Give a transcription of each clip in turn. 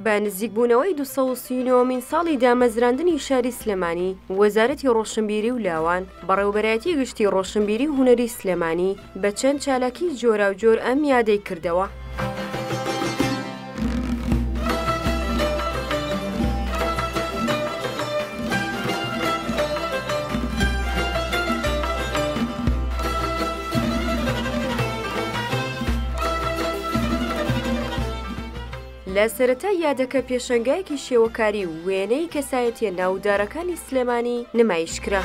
بە نزیکبوونەوەی 239مین ساڵی دامەزراندنی شاری سلێمانی، وەزارەتی ڕۆشنبیری و لاوان بەڕێوەبەرایەتی گشتی ڕۆشنبیری و هونەری سلێمانی بە چەند چالاکی جۆراوجۆر ئەم یادەی کردەوە. لە سەرەتای یادەکە پێشەنگایەکی شێوەکاری و وێنەی کەسایەتیە ناودارەکانی سلێمانی نمایشکرا.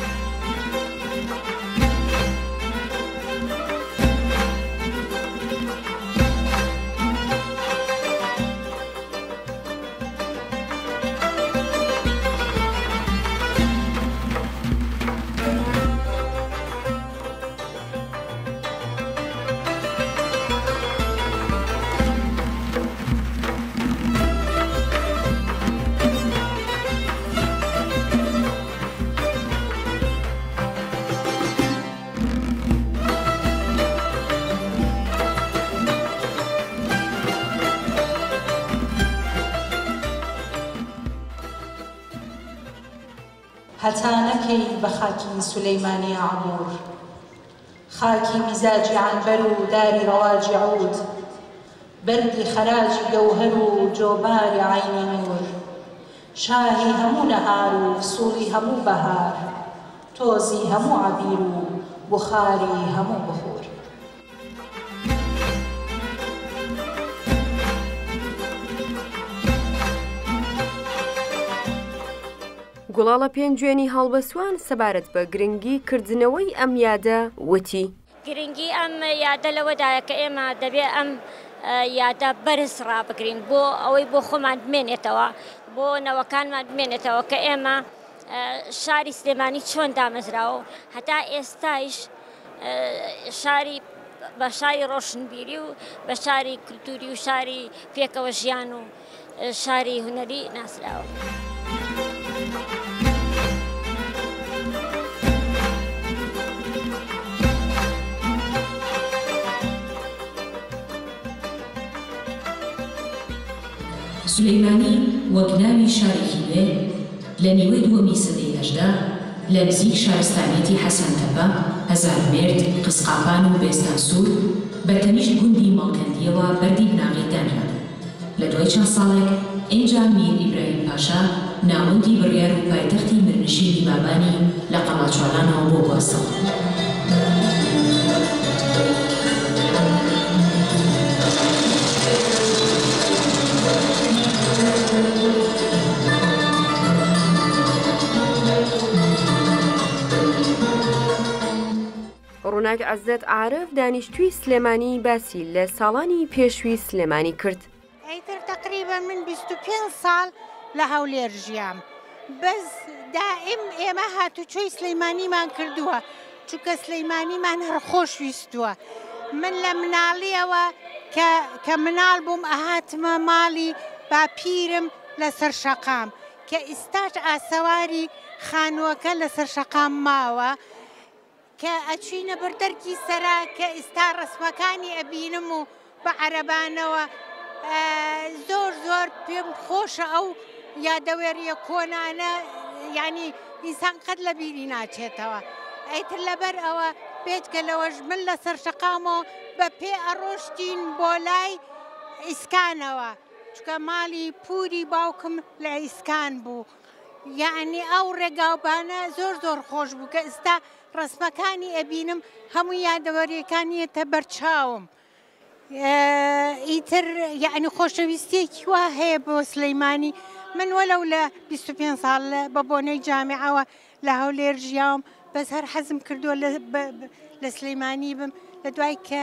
هەتانەکەی بە خاکی سولەیمانی عەموور، خاکی میزاجی عنبەر و داری ڕەواجی عود، بەردی خەراجی گەوهەر و جۆباری عەینی نور، شاهی هەموو نەهار و فسووڵی هەموو بەهار، تۆزی هەموو عەبیر و بوخاری هەموو بخور. گوڵاڵە پێنجوێنی هەڵبەسوان سەبارەت بە گرنگی کردنەوەی ئەم یادە وتی: گرنگی ئەم یادە لەوەدایە کە ئێمە دەبێ ئەم یادە بەرز ڕابگرین بۆ ئەوەی بۆ خۆمان بمێنێتەوە، بۆ نەوەکانمان بمێنێتەوە کە ئێمە شاری سلێمانی چۆن دامەزراوە، هەتا ئێستایش شاری بە شاری ڕۆشنبیری و بە شاری کولتوری و شاری پێکەوە ژیان و شاری هونەری ناسراوە. سلەیمانی وەک ناوی شارێکی نوێ لە نیوەی دووەمی سەدەی هەژدا لە نزیک شارستانێتی حەسەنتەپە، هەزارمێرد، قسقاپان و بێستانسوور بە تەنیشت گوندی ماڵکەندیەوە بەردی بناغی دانرا. لە دوای چەند ساڵێک ئینجا میر ئیبراهیم پاشا ناوەندی بڕیار و پایتەختی مرنشینی بابانی لە قەڵاچۆڵانەوە بۆ گواستەوە. ڕووناک عەزەت عارف دانیشتووی سلێمانی باسی لە ساڵانی پێشووی سلێمانی کرد. ئەیتر تقریبا من 25 ساڵ لە هەولێر ژیام، بەس دائیم ئێمە هاتوچۆی سلەیمانیمان کردووە، چونکە سلەیمانیمان هەر خۆش ویستووە. من لە مناڵیەوە کە مناڵ بووم ئەهاتمە ماڵی باپیرم لەسەر شەقام، کە ئێستاش ئاسەواری خانووەکە لەسەر شەقام ماوە، کە ئەچینە بەردەرکی سەرا کە ئێستا ڕسمەکانی ئەبینم و بە عەرەبانەوە زۆر زۆر پێم خۆشە ئەو یادەوێریە کۆنانە، یعنی ئینسان قەت لە بیری ناچێتەوە. ئەیتر لەبەر ئەوە بێجگە لەوەش من لەسەر شەقامەوە بە پێ ئەڕۆشتین بۆ لای ئیسکانەوە، چکە ماڵی پووری باوکم لە ئیسکان بوو، یعنی ئەو ڕێگاوبانە زۆر زۆر خۆش بوو کە ئێستا ڕسمەکانی ئەبینم هەموو یادەوەریەکانیەتە بەرچاوم. ئیتر یعنی خۆشەویستیەکی وا هەیە بۆ سلەیمانی. من وەلەو لە 25 ساڵ بە بۆنەی جامعەوە لە هەولێر ژیاوم، بەس هەر حەزم کردووە لە سلەیمانی بم، لە دوای کە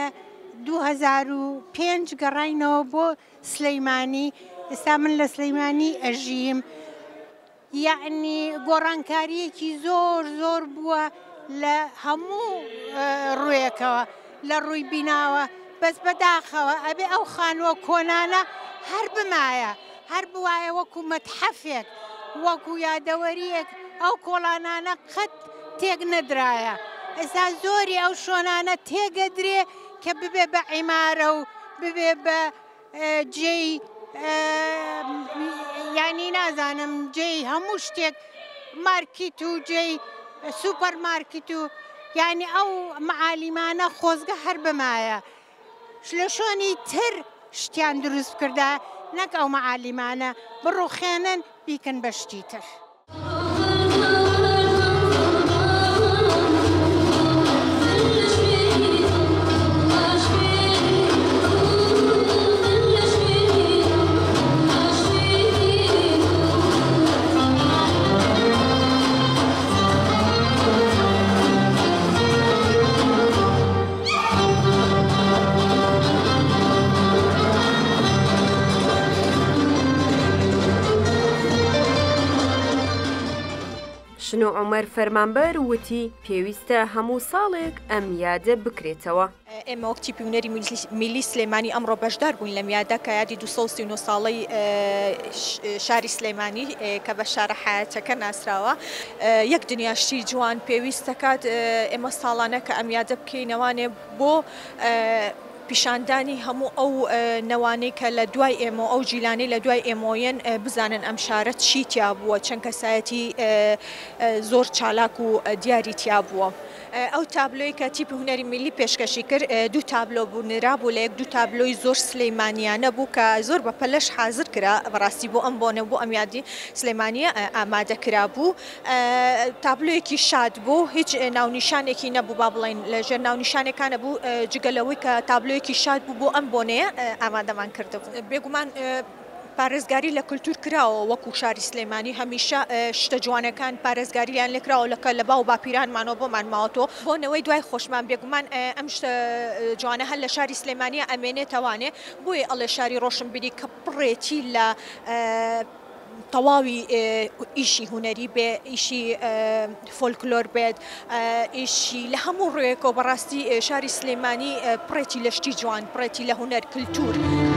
2005 گەڕاینەوە بۆ سلەیمانی. ئێستا من لە سلەیمانی ئەژیم، یعنی گۆڕانکاریەکی زۆر زۆر بووە لە هەموو ڕوویەکەوە، لە ڕووی بیناوە، بەس بەداخەوە ئەبێ ئەو خانووە کۆنانە هەر بمایە، هەر بوایە وەکو مەتحەفێک، وەکو یادەوەریەک، ئەو کۆڵانانە قەت تێک نەدرایە. ئێستا زۆری ئەو شۆنانە تێگەدرێ کە ببێ بە عیمارە و ببێ بە جێی یعنی نازانم جێی هەموو شتێک مارکیت و جێی سوپەر مارکت و یعنی ئەو معالیمانە خۆزگە هەر بەمایە لە شوێنی تر شتیان دروست کردا نەک ئەو معالیمانە بڕوخێنن بیکەن بە شتی تر. شنو عمر فەرمانبەر وتی پێویستە هەموو ساڵێک ئەم یادە بکرێتەوە. ئێمە وەک تیپی هونەری میلی سلێمانی ئەمڕۆ بەشدار بووین لەم یادە کە یادی 239 ساڵەی شاری سلێمانی کە بە شارە حیاتەکە ناسراوە. یەک دنیاشتی جوان پێویست دەکات ئێمە ساڵانە کە ئەم یادە بکەینەوانێ بۆ پیشاندانی هەموو ئەو نەوانەی کە لە دوای ئێمە ئەو جیلانەی لە دوای ئێمۆیەن بزانن ئەم شارە چی تیا بووە، چەند کەسایەتی زۆر چالاک و دیاری تیا بووە. ئەو تابلۆی کە تیپی هونەری میلی پێشکەشی کرد دوو تابلۆ بوو نرابوو لە یەک دوو تابلۆی زۆر سلەیمانیانە بوو کە زۆر بە پەلەش حازر کرا بەڕاستی بۆ ئەم بۆنە بۆ ئەم یادی سلەیمانیە ئامادەکرا بوو. تابلۆیەکی شاد بوو، هیچ ناونیشانێکی نەبوو با بڵێن لەژێر ناونیشانێکانە بوو جگەلەوەی کە تابلۆیەکی شاد بوو بۆ ئەم بۆنەیە ئامادەمان کردبوو. بێگومان پارێزگاری لە کولتور کراوە وەکو شاری سلێمانی هەمیشە شتە جوانەکان پارێزگاریان لێکراوە لەکە لە باو باپیرانمانەوە بۆمان ماوەتەوە بۆنەوەی دوای خۆشمان بێگومان ئەم شتە جوانە هەر لە شاری سلێمانیە ئەمێنێتەوانێ بۆیە ئەڵێ شاری ڕۆشنبیری کە پڕێتی لە تەواوی ئیشی هونەری بێ، ئیشی فۆلکلۆر بێت، ئیشی لە هەموو ڕێیەکەوە بەڕاستی شاری سلێمانی پڕێتی لە شتی جوان، پڕێتی لە هونەر کلتور.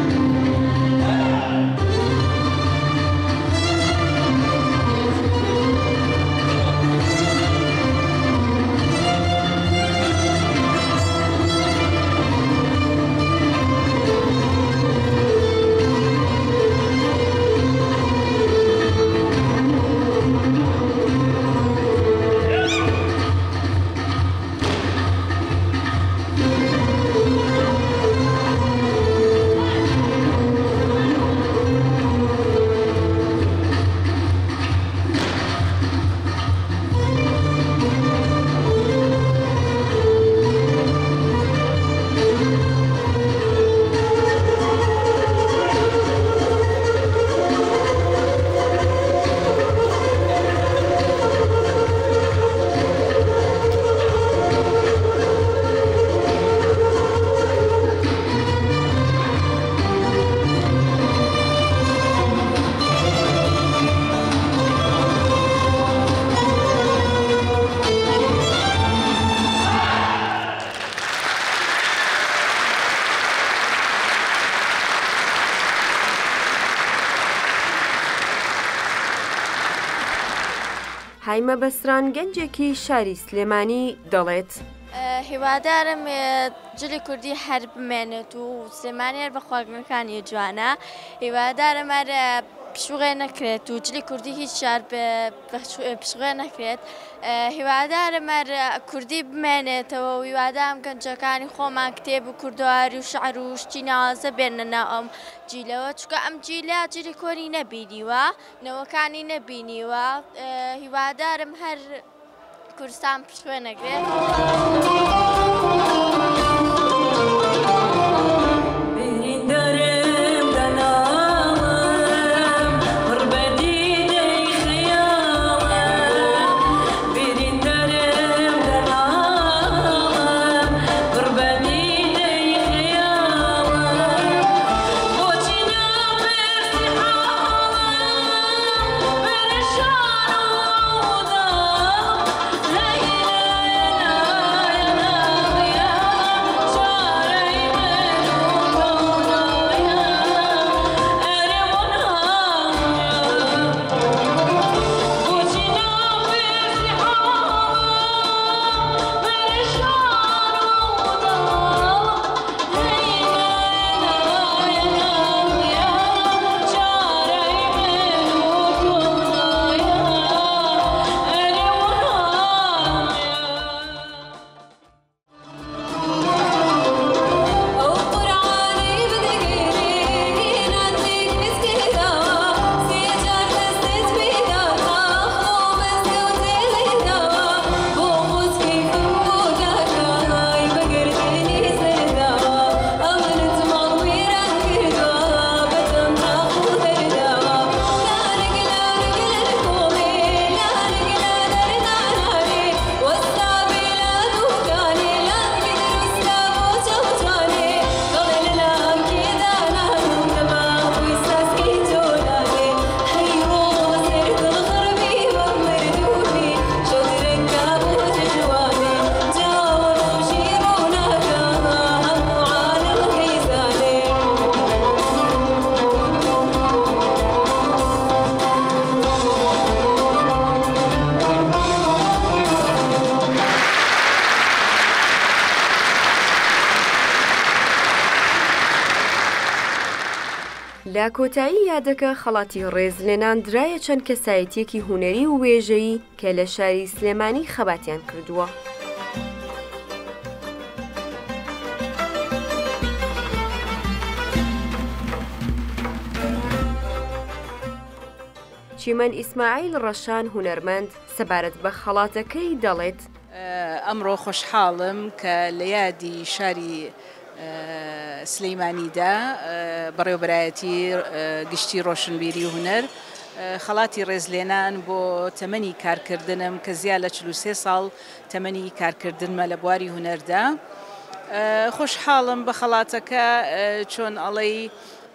هایمە بەسران گەنجێکی شاری سلێمانی دەڵێت. هیوادارم جلی کوردی هەر بمێنێت و سلێمانی هەر بە خواردنەکانی جوانە. هیوادارم هەر پشوغێ نەکرێت و جلی کوردی هیچ شار پشوغێ نەکرێت. هیوادارم هەر کوردی بمێنێتەوە و هیوادارم گەنجەکانی خۆمان کتێب و کوردەواری و شعر و شتی ناوازە بێنە ناو ئەم جیلەوە، چونکە ئەم جیلە جلی کۆری نەبینیوە، نەوەکانی نەبینیوە. هیوادارم هەر کوردستان پشوێ نەکرێت. لە کۆتایی یادەکە خەڵاتی ڕێز لێناندرایە چەند کەسایەتیەکی هونەری و وێژەیی کە لە شاری سلێمانی خەباتیان کردووە. چیمەن ئیسماعیل ڕەشان هونەرمەند سەبارەت بە خەڵاتەکەی دەڵێت ئەمڕۆ خۆشحاڵم کە لە یادی شاری سلەیمانیدا بەڕێوەبەرایەتی گشتی ڕۆشنبیری و هونەر خەڵاتی ڕێزلێنان بۆ تەمەنی کارکردنم کە زیاد لە 43 ساڵ تەمەنی کارکردنمە لە بواری هونەردا. خۆشحاڵم بە خەڵاتەکە چۆن ئەڵەی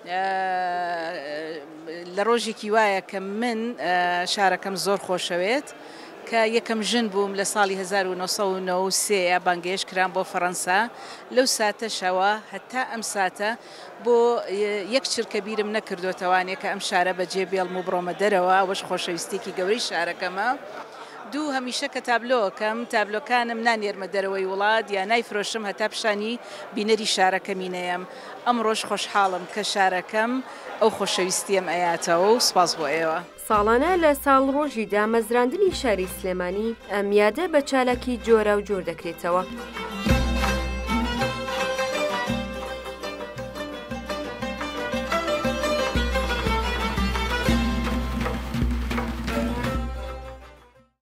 لە ڕۆژێکی وایە کە من شارەکەم زۆر خۆشەوێت کە یەکەم ژن بووم لە ساڵی 1993 بانگێش کران بۆ فەڕەنسا لەو ساتەشەوە هەتا ئەم ساتە بۆ یەک چرکە بیرم نەکردوتەوانێت کە ئەم شارە بەجێ بێڵم و بڕۆمە دەرەوە وەش خۆشەویستێکی گەورەی شارەکەمە. دوو هەمیشە کە تابلۆکەم تابلۆکانم نانێرمە دەرەوەی وڵات یا نایفرۆشم هەتا پیشانی بینەری شارەکەمینەیەم. ئەمڕۆژ خۆشحاڵم کە شارەکەم ئەو خۆشەویستیم ئەیاتەوە و سپاس بۆ ئێوە. ساڵانە لە ساڵ ڕۆژیدا مەزراندنی شاری سلێمانی ئەم یادە بە چالاکی جۆرە و جۆر دەکرێتەوە.